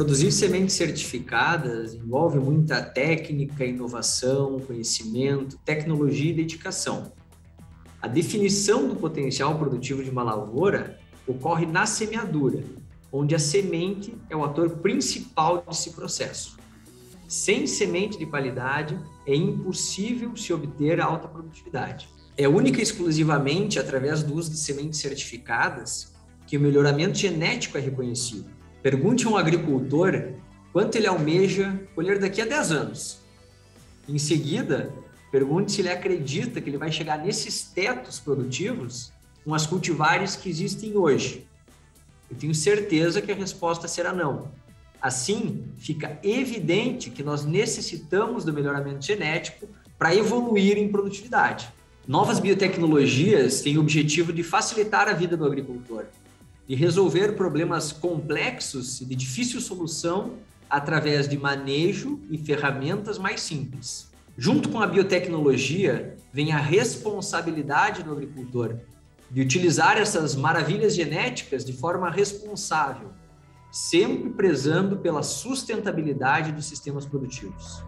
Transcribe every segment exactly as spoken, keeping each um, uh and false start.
Produzir sementes certificadas envolve muita técnica, inovação, conhecimento, tecnologia e dedicação. A definição do potencial produtivo de uma lavoura ocorre na semeadura, onde a semente é o ator principal desse processo. Sem semente de qualidade, é impossível se obter alta produtividade. É única e exclusivamente através do uso de sementes certificadas que o melhoramento genético é reconhecido. Pergunte a um agricultor quanto ele almeja colher daqui a dez anos. Em seguida, pergunte se ele acredita que ele vai chegar nesses tetos produtivos com as cultivares que existem hoje. Eu tenho certeza que a resposta será não. Assim, fica evidente que nós necessitamos do melhoramento genético para evoluir em produtividade. Novas biotecnologias têm o objetivo de facilitar a vida do agricultor, de resolver problemas complexos e de difícil solução através de manejo e ferramentas mais simples. Junto com a biotecnologia, vem a responsabilidade do agricultor de utilizar essas maravilhas genéticas de forma responsável, sempre prezando pela sustentabilidade dos sistemas produtivos.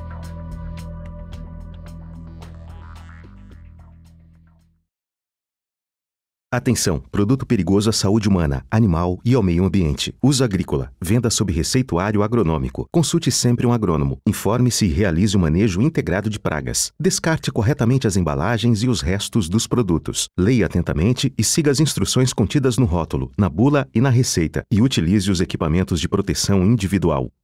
Atenção! Produto perigoso à saúde humana, animal e ao meio ambiente. Uso agrícola. Venda sob receituário agronômico. Consulte sempre um agrônomo. Informe-se e realize o manejo integrado de pragas. Descarte corretamente as embalagens e os restos dos produtos. Leia atentamente e siga as instruções contidas no rótulo, na bula e na receita. E utilize os equipamentos de proteção individual.